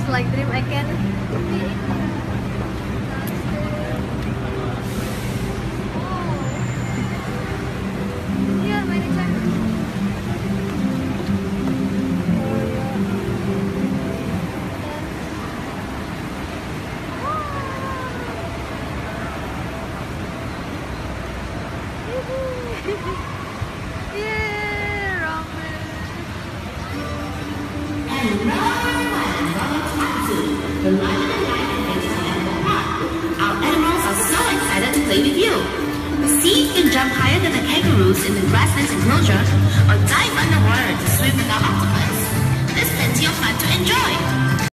like dream I can be in. Iya, main di sana. Yeah, ramen. The lion and lion adventure animal park. Our animals are so excited to play with you. See if you can jump higher than the kangaroos in the grasslands enclosure or dive underwater to swim with our octopus. There's plenty of fun to enjoy.